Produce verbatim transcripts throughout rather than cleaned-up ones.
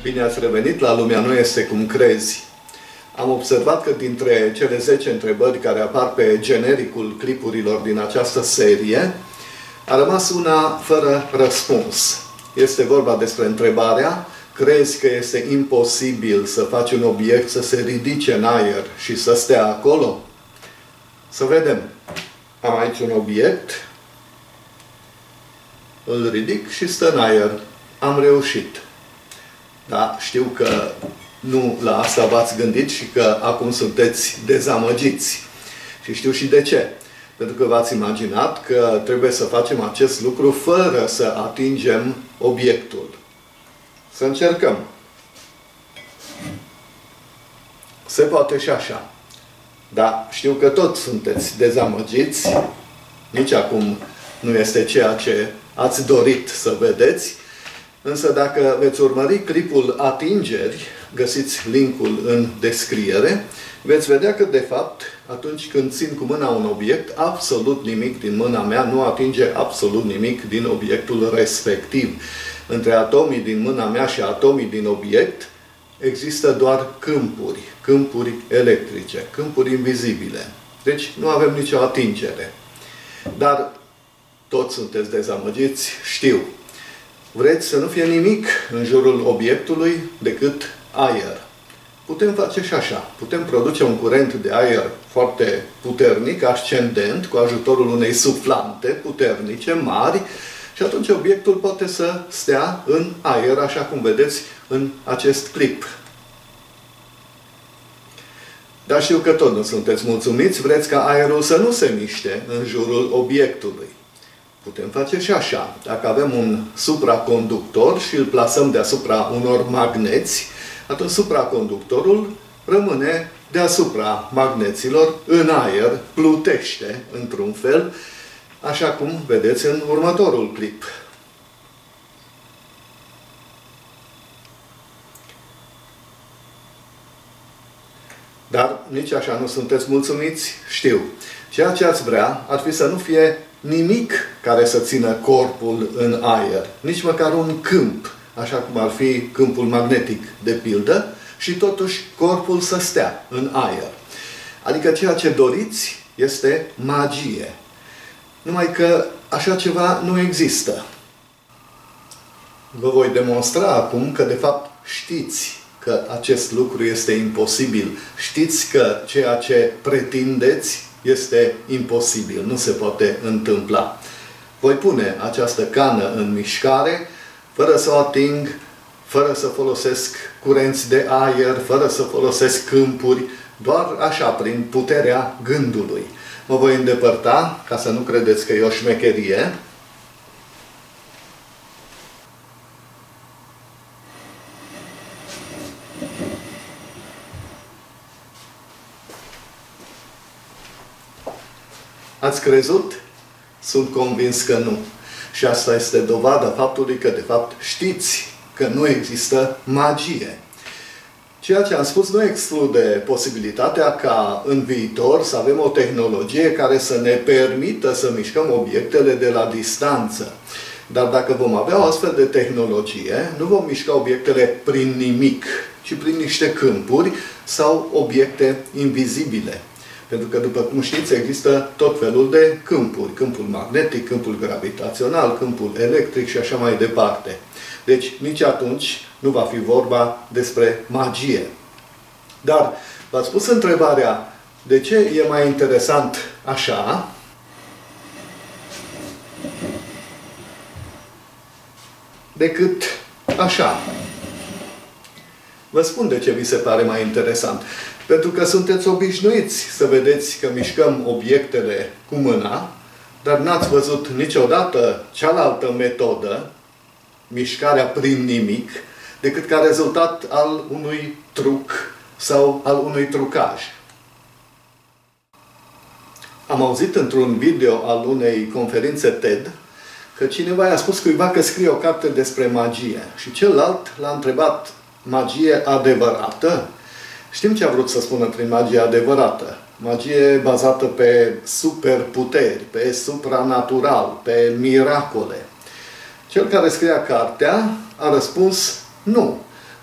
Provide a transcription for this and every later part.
Bine ați revenit la Lumea nu este cum crezi. Am observat că dintre cele zece întrebări care apar pe genericul clipurilor din această serie, a rămas una fără răspuns. Este vorba despre întrebarea: crezi că este imposibil să faci un obiect să se ridice în aer și să stea acolo? Să vedem. Am aici un obiect, îl ridic și stă în aer. Am reușit. Da, știu că nu la asta v-ați gândit și că acum sunteți dezamăgiți. Și știu și de ce. Pentru că v-ați imaginat că trebuie să facem acest lucru fără să atingem obiectul. Să încercăm. Se poate și așa. Da, știu că tot sunteți dezamăgiți. Nici acum nu este ceea ce ați dorit să vedeți. Însă dacă veți urmări clipul atingeri, găsiți linkul în descriere, veți vedea că, de fapt, atunci când țin cu mâna un obiect, absolut nimic din mâna mea nu atinge absolut nimic din obiectul respectiv. Între atomii din mâna mea și atomii din obiect există doar câmpuri, câmpuri electrice, câmpuri invizibile. Deci nu avem nicio atingere. Dar toți sunteți dezamăgiți, știu. Vreți să nu fie nimic în jurul obiectului decât aer. Putem face și așa. Putem produce un curent de aer foarte puternic, ascendent, cu ajutorul unei suflante puternice, mari, și atunci obiectul poate să stea în aer, așa cum vedeți în acest clip. Dar știu că tot nu sunteți mulțumiți, vreți ca aerul să nu se miște în jurul obiectului. Putem face și așa. Dacă avem un supraconductor și îl plasăm deasupra unor magneți, atunci supraconductorul rămâne deasupra magneților, în aer, plutește într-un fel, așa cum vedeți în următorul clip. Dar nici așa nu sunteți mulțumiți, știu. Ceea ce ați vrea ar fi să nu fie nimic care să țină corpul în aer. Nici măcar un câmp, așa cum ar fi câmpul magnetic, de pildă, și totuși corpul să stea în aer. Adică ceea ce doriți este magie. Numai că așa ceva nu există. Vă voi demonstra acum că, de fapt, știți că acest lucru este imposibil. Știți că ceea ce pretindeți este imposibil, nu se poate întâmpla. Voi pune această cană în mișcare, fără să o ating, fără să folosesc curenți de aer, fără să folosesc câmpuri, doar așa, prin puterea gândului. Mă voi îndepărta, ca să nu credeți că e o șmecherie. Ați crezut? Sunt convins că nu. Și asta este dovada faptului că, de fapt, știți că nu există magie. Ceea ce am spus nu exclude posibilitatea ca în viitor să avem o tehnologie care să ne permită să mișcăm obiectele de la distanță. Dar dacă vom avea o astfel de tehnologie, nu vom mișca obiectele prin nimic, ci prin niște câmpuri sau obiecte invizibile. Pentru că, după cum știți, există tot felul de câmpuri. Câmpul magnetic, câmpul gravitațional, câmpul electric și așa mai departe. Deci, nici atunci nu va fi vorba despre magie. Dar v-ați pus întrebarea: de ce e mai interesant așa decât așa? Vă spun de ce vi se pare mai interesant. Pentru că sunteți obișnuiți să vedeți că mișcăm obiectele cu mâna, dar n-ați văzut niciodată cealaltă metodă, mișcarea prin nimic, decât ca rezultat al unui truc sau al unui trucaj. Am auzit într-un video al unei conferințe TED că cineva i-a spus cuiva că scrie o carte despre magie și celălalt l-a întrebat: magie adevărată? Știm ce a vrut să spună prin magie adevărată. Magie bazată pe superputeri, pe supranatural, pe miracole. Cel care scria cartea a răspuns: nu.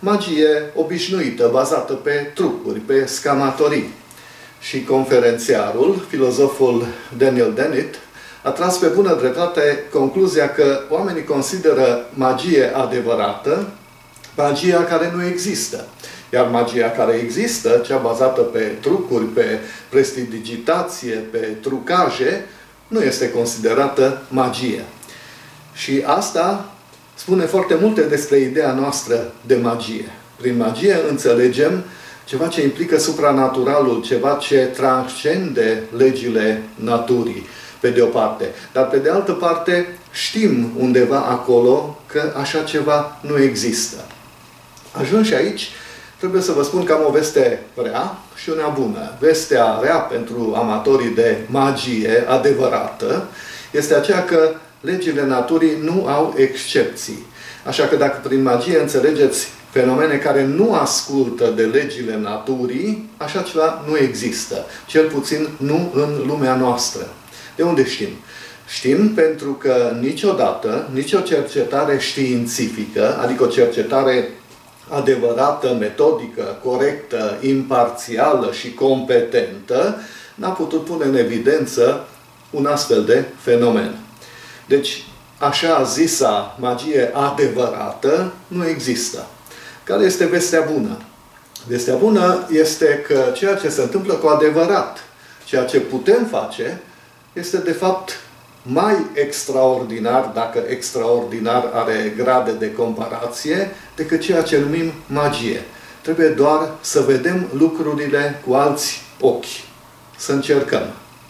magie obișnuită, bazată pe trucuri, pe scamatorii. Și conferențiarul, filozoful Daniel Dennett, a tras pe bună dreptate concluzia că oamenii consideră magie adevărată magia care nu există. Iar magia care există, cea bazată pe trucuri, pe prestidigitație, pe trucaje, nu este considerată magie. Și asta spune foarte multe despre ideea noastră de magie. Prin magie înțelegem ceva ce implică supranaturalul, ceva ce transcende legile naturii, pe de o parte. Dar pe de altă parte știm undeva acolo că așa ceva nu există. Ajunși aici, trebuie să vă spun că am o veste rea și una bună. Vestea rea pentru amatorii de magie adevărată este aceea că legile naturii nu au excepții. Așa că dacă prin magie înțelegeți fenomene care nu ascultă de legile naturii, așa ceva nu există. Cel puțin nu în lumea noastră. De unde știm? Știm pentru că niciodată, nicio cercetare științifică, adică o cercetare adevărată, metodică, corectă, imparțială și competentă, n-a putut pune în evidență un astfel de fenomen. Deci, așa zisa magie adevărată nu există. Care este vestea bună? Vestea bună este că ceea ce se întâmplă cu adevărat, ceea ce putem face, este de fapt mai extraordinar, dacă extraordinar are grade de comparație, decât ceea ce numim magie. Trebuie doar să vedem lucrurile cu alți ochi. Să încercăm.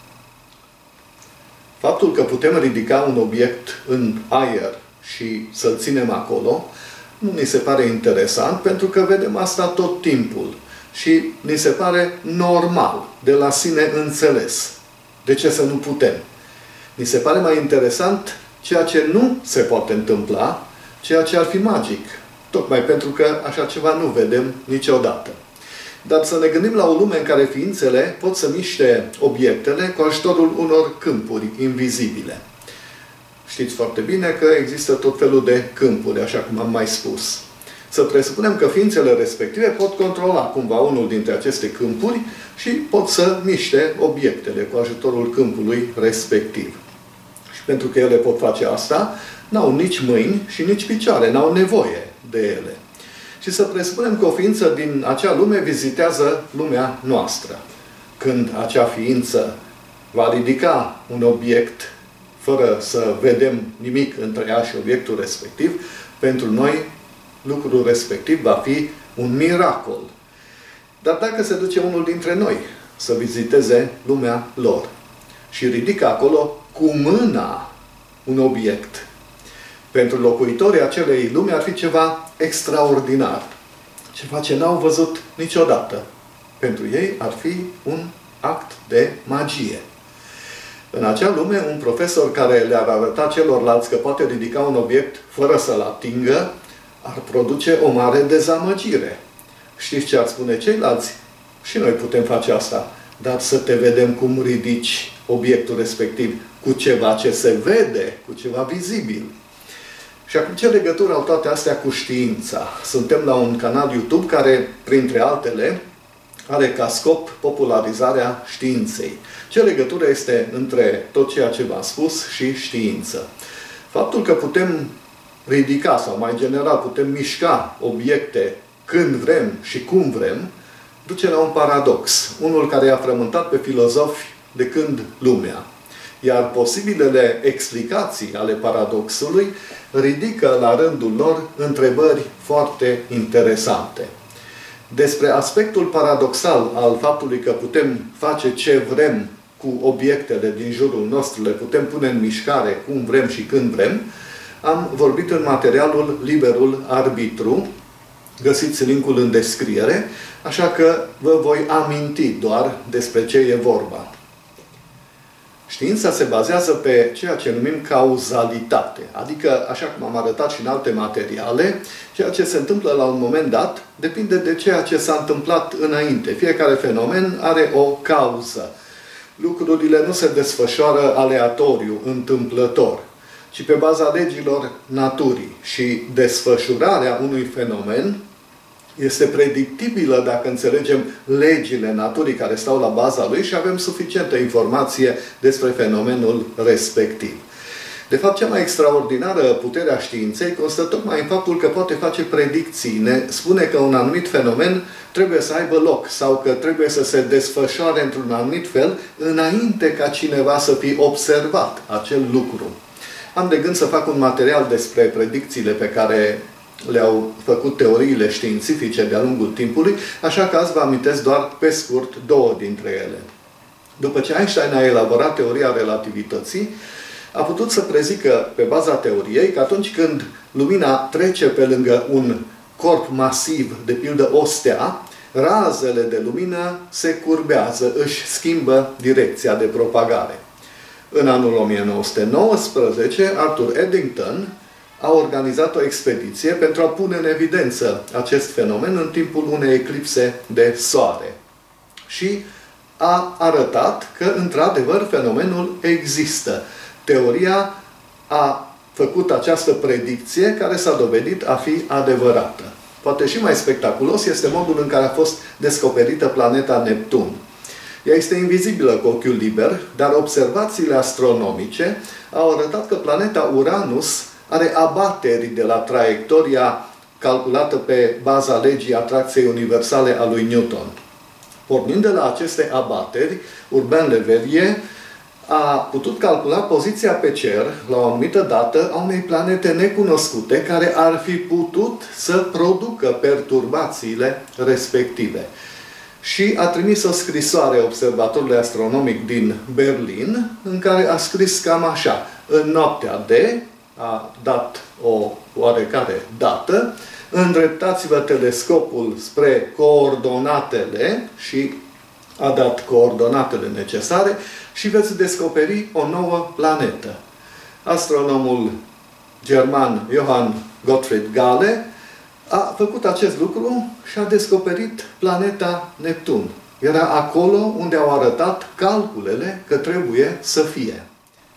Faptul că putem ridica un obiect în aer și să-l ținem acolo, nu ni se pare interesant, pentru că vedem asta tot timpul. Și ni se pare normal, de la sine înțeles. De ce să nu putem? Ni se pare mai interesant ceea ce nu se poate întâmpla, ceea ce ar fi magic. Tocmai pentru că așa ceva nu vedem niciodată. Dar să ne gândim la o lume în care ființele pot să miște obiectele cu ajutorul unor câmpuri invizibile. Știți foarte bine că există tot felul de câmpuri, așa cum am mai spus. Să presupunem că ființele respective pot controla cumva unul dintre aceste câmpuri și pot să miște obiectele cu ajutorul câmpului respectiv. Și pentru că ele pot face asta, n-au nici mâini și nici picioare, n-au nevoie de ele. Și să presupunem că o ființă din acea lume vizitează lumea noastră. Când acea ființă va ridica un obiect fără să vedem nimic între ea și obiectul respectiv, pentru noi lucrul respectiv va fi un miracol. Dar dacă se duce unul dintre noi să viziteze lumea lor și ridică acolo cu mâna un obiect, pentru locuitorii acelei lume ar fi ceva extraordinar. Ceva ce n-au văzut niciodată. Pentru ei ar fi un act de magie. În acea lume, un profesor care le-ar arăta celorlalți că poate ridica un obiect fără să-l atingă, ar produce o mare dezamăgire. Știți ce ar spune ceilalți? Și noi putem face asta. Dar să te vedem cum ridici obiectul respectiv cu ceva ce se vede, cu ceva vizibil. Și acum, ce legătură au toate astea cu știința? Suntem la un canal YouTube care, printre altele, are ca scop popularizarea științei. Ce legătură este între tot ceea ce v-am spus și știință? Faptul că putem ridica, sau mai general, putem mișca obiecte când vrem și cum vrem, duce la un paradox. Unul care i-a frământat pe filozofi de când lumea. Iar posibilele explicații ale paradoxului ridică la rândul lor întrebări foarte interesante. Despre aspectul paradoxal al faptului că putem face ce vrem cu obiectele din jurul nostru, le putem pune în mișcare cum vrem și când vrem, am vorbit în materialul Liberul Arbitru. Găsiți linkul în descriere, așa că vă voi aminti doar despre ce e vorba. Știința se bazează pe ceea ce numim cauzalitate. Adică, așa cum am arătat și în alte materiale, ceea ce se întâmplă la un moment dat depinde de ceea ce s-a întâmplat înainte. Fiecare fenomen are o cauză. Lucrurile nu se desfășoară aleatoriu, întâmplător, ci pe baza legilor naturii. Și desfășurarea unui fenomen este predictibilă dacă înțelegem legile naturii care stau la baza lui și avem suficientă informație despre fenomenul respectiv. De fapt, cea mai extraordinară putere a științei constă tocmai în faptul că poate face predicții. Ne spune că un anumit fenomen trebuie să aibă loc sau că trebuie să se desfășoare într-un anumit fel înainte ca cineva să fie observat acel lucru. Am de gând să fac un material despre predicțiile pe care le-au făcut teoriile științifice de-a lungul timpului, așa că azi vă amintesc doar pe scurt două dintre ele. După ce Einstein a elaborat teoria relativității, a putut să prezică pe baza teoriei că atunci când lumina trece pe lângă un corp masiv, de pildă o stea, razele de lumină se curbează, își schimbă direcția de propagare. În anul o mie nouă sute nouăsprezece, Arthur Eddington a organizat o expediție pentru a pune în evidență acest fenomen în timpul unei eclipse de soare. Și a arătat că, într-adevăr, fenomenul există. Teoria a făcut această predicție care s-a dovedit a fi adevărată. Poate și mai spectaculos este modul în care a fost descoperită planeta Neptun. Ea este invizibilă cu ochiul liber, dar observațiile astronomice au arătat că planeta Uranus are abateri de la traiectoria calculată pe baza legii atracției universale a lui Newton. Pornind de la aceste abateri, Urbain Le Verrier a putut calcula poziția pe cer, la o anumită dată, a unei planete necunoscute care ar fi putut să producă perturbațiile respective. Și a trimis o scrisoare observatorului astronomic din Berlin, în care a scris cam așa: în noaptea de, a dat o oarecare dată, îndreptați-vă telescopul spre coordonatele și a dat coordonatele necesare și veți descoperi o nouă planetă. Astronomul german Johann Gottfried Galle a făcut acest lucru și a descoperit planeta Neptun. Era acolo unde au arătat calculele că trebuie să fie.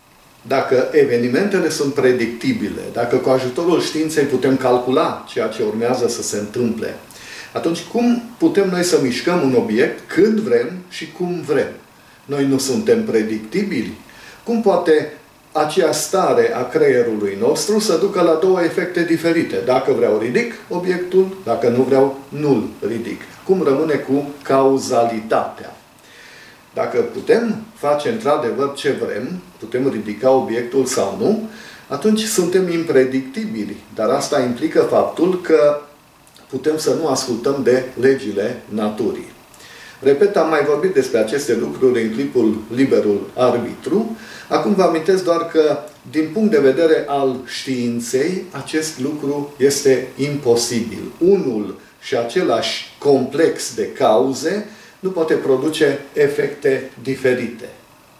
Dacă evenimentele sunt predictibile, dacă cu ajutorul științei putem calcula ceea ce urmează să se întâmple, atunci cum putem noi să mișcăm un obiect când vrem și cum vrem? Noi nu suntem predictibili? Cum poate acea stare a creierului nostru să ducă la două efecte diferite? Dacă vreau, ridic obiectul, dacă nu vreau, nu-l ridic. Cum rămâne cu cauzalitatea? Dacă putem face într-adevăr ce vrem, putem ridica obiectul sau nu, atunci suntem impredictibili. Dar asta implică faptul că putem să nu ascultăm de legile naturii. Repet, am mai vorbit despre aceste lucruri în clipul Liberul Arbitru. Acum vă amintesc doar că, din punct de vedere al științei, acest lucru este imposibil. Unul și același complex de cauze nu poate produce efecte diferite.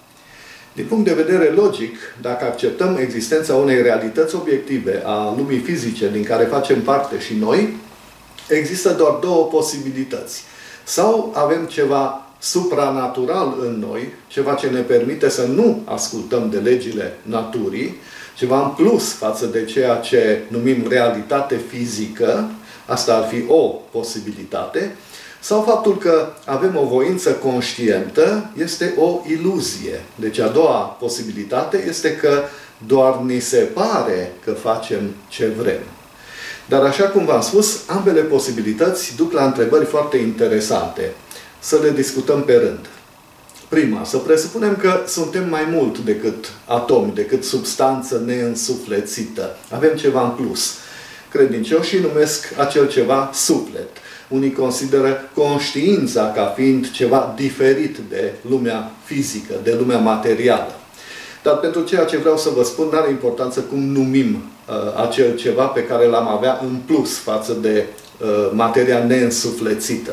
Din punct de vedere logic, dacă acceptăm existența unei realități obiective a lumii fizice din care facem parte și noi, există doar două posibilități. Sau avem ceva supranatural în noi, ceva ce ne permite să nu ascultăm de legile naturii, ceva în plus față de ceea ce numim realitate fizică, asta ar fi o posibilitate, sau faptul că avem o voință conștientă este o iluzie. Deci a doua posibilitate este că doar ni se pare că facem ce vrem. Dar așa cum v-am spus, ambele posibilități duc la întrebări foarte interesante. Să le discutăm pe rând. Prima, să presupunem că suntem mai mult decât atomi, decât substanță neînsuflețită. Avem ceva în plus. Credincioșii numesc acel ceva suflet. Unii consideră conștiința ca fiind ceva diferit de lumea fizică, de lumea materială. Dar pentru ceea ce vreau să vă spun, nu are importanță cum numim uh, acel ceva pe care l-am avea în plus față de uh, materia neînsuflețită.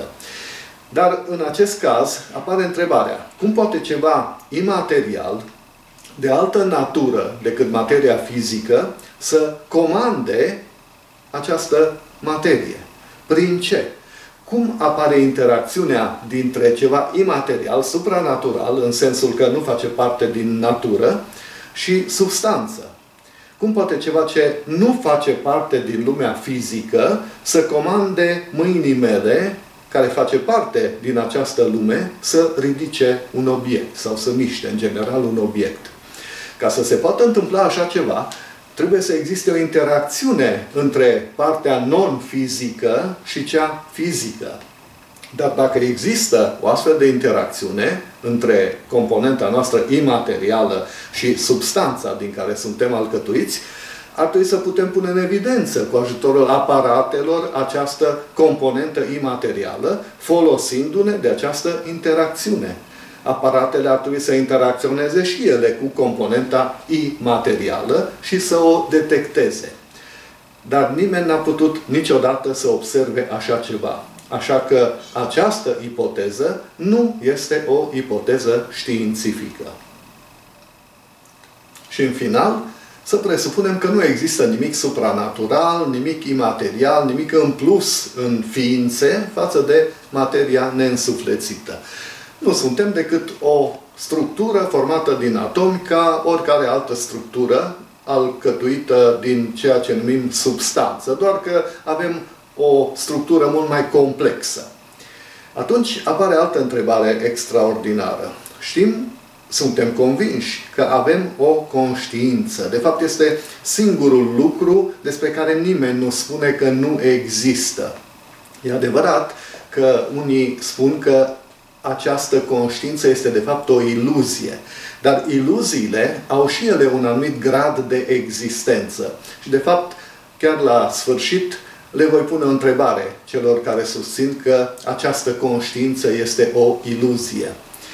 Dar în acest caz apare întrebarea: cum poate ceva imaterial, de altă natură decât materia fizică, să comande această materie? Prin ce? Cum apare interacțiunea dintre ceva imaterial, supranatural, în sensul că nu face parte din natură, și substanță? Cum poate ceva ce nu face parte din lumea fizică să comande mâinii mele, care face parte din această lume, să ridice un obiect sau să miște, în general, un obiect? Ca să se poată întâmpla așa ceva, trebuie să existe o interacțiune între partea non-fizică și cea fizică. Dar dacă există o astfel de interacțiune între componenta noastră imaterială și substanța din care suntem alcătuiți, ar trebui să putem pune în evidență cu ajutorul aparatelor această componentă imaterială, folosindu-ne de această interacțiune. Aparatele ar trebui să interacționeze și ele cu componenta imaterială și să o detecteze. Dar nimeni n-a putut niciodată să observe așa ceva. Așa că această ipoteză nu este o ipoteză științifică. Și în final, să presupunem că nu există nimic supranatural, nimic imaterial, nimic în plus în ființe față de materia neînsuflețită. Nu suntem decât o structură formată din atomi ca oricare altă structură alcătuită din ceea ce numim substanță, doar că avem o structură mult mai complexă. Atunci apare altă întrebare extraordinară. Știm, suntem convinși că avem o conștiință. De fapt, este singurul lucru despre care nimeni nu spune că nu există. E adevărat că unii spun că această conștiință este de fapt o iluzie. Dar iluziile au și ele un anumit grad de existență. Și de fapt, chiar la sfârșit, le voi pune o întrebare celor care susțin că această conștiință este o iluzie.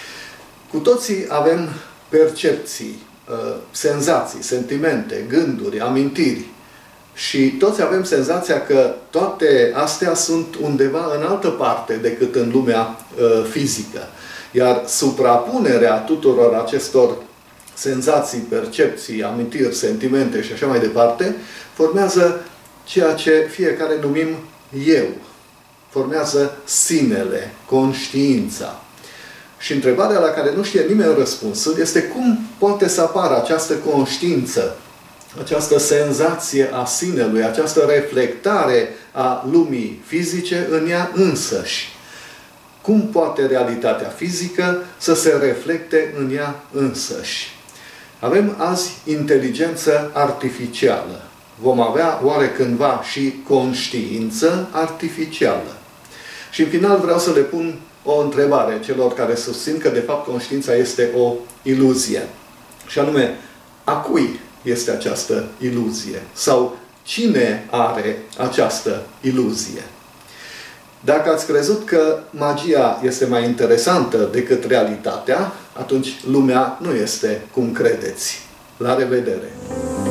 Cu toții avem percepții, senzații, sentimente, gânduri, amintiri. Și toți avem senzația că toate astea sunt undeva în altă parte decât în lumea fizică. Iar suprapunerea tuturor acestor senzații, percepții, amintiri, sentimente și așa mai departe, formează ceea ce fiecare numim eu. Formează sinele, conștiința. Și întrebarea la care nu știe nimeni răspunsul este cum poate să apară această conștiință, această senzație a sinelui, această reflectare a lumii fizice în ea însăși. Cum poate realitatea fizică să se reflecte în ea însăși? Avem azi inteligență artificială. Vom avea oare cândva și conștiință artificială? Și în final vreau să le pun o întrebare celor care susțin că de fapt conștiința este o iluzie. Și anume, a cui este această iluzie? Sau cine are această iluzie? Dacă ați crezut că magia este mai interesantă decât realitatea, atunci lumea nu este cum credeți. La revedere!